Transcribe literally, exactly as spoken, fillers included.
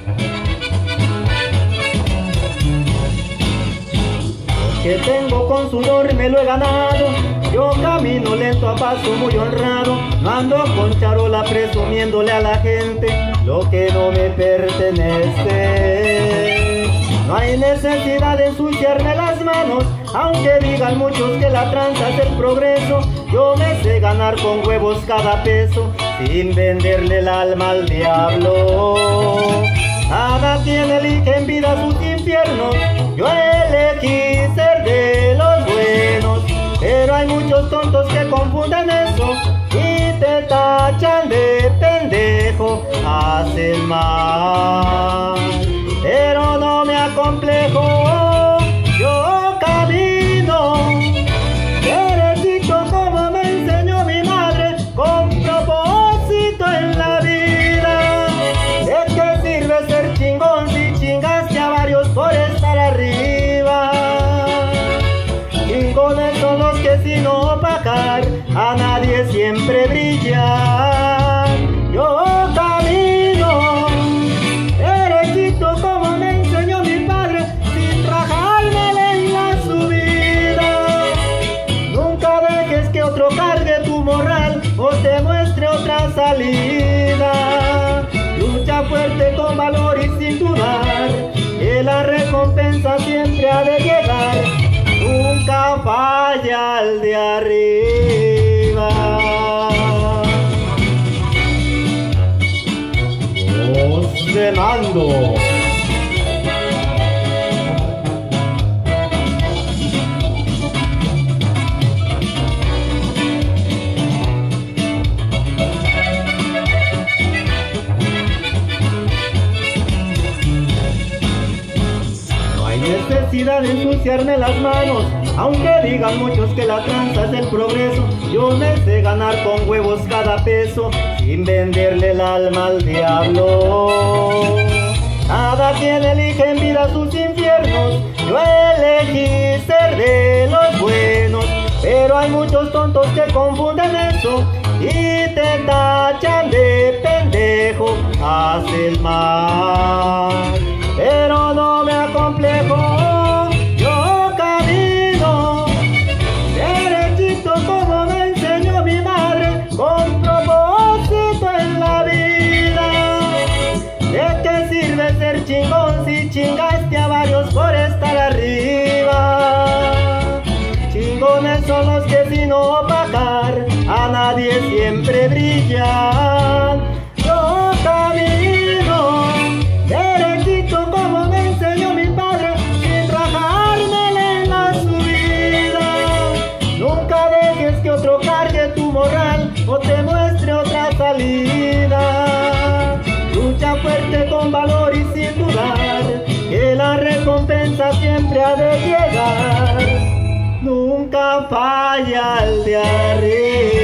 Que tengo con sudor me lo he ganado, yo camino lento a paso muy honrado, no ando con charola presumiéndole a la gente lo que no me pertenece. No hay necesidad de ensuciarme las manos, aunque digan muchos que la tranza es el progreso. Yo me sé ganar con huevos cada peso, sin venderle el alma al diablo. Nada tiene elige en vida sus infiernos, yo elegí ser de los buenos. Pero hay muchos tontos que confunden eso y te tachan de pendejo. Hacen mal, pero no me acomplejo. Yo camino derechito como me enseñó mi madre, con propósito en la vida. ¿De qué sirve ser chingón si chingaste a varios por estar arriba? Chingones son los que sin opacar a nadie siempre brillan. Yo camino derechito como me enseñó mi padre, sin rajármele en la subida. Nunca dejes que otro cargue tu moral o te muestre otra salida. Lucha fuerte con valor y sin dudar, que la recompensa siempre ha de llegar. Nunca falla el de arriba. Voz de mando. Necesidad de ensuciarme las manos, aunque digan muchos que la tranza es el progreso. Yo me sé ganar con huevos cada peso, sin venderle el alma al diablo. Cada quien elige en vida sus infiernos, yo elegí ser de los buenos. Pero hay muchos tontos que confunden eso y te tachan de pendejo. Hacen mal, pero no me acomplejo. Yo camino derechito como me enseñó mi madre, con propósito en la vida. ¿De qué sirve ser chingón si chingaste a varios por estar arriba? Chingones son los que sin opacar a nadie siempre brillan. Yo camino derechito como me enseñó mi padre, sin rajármele en la subida. Nunca dejes que otro cargue tu moral o te muestre otra salida. Lucha fuerte con valor y sin dudar, que la recompensa siempre ha de llegar. Nunca falla el de arriba.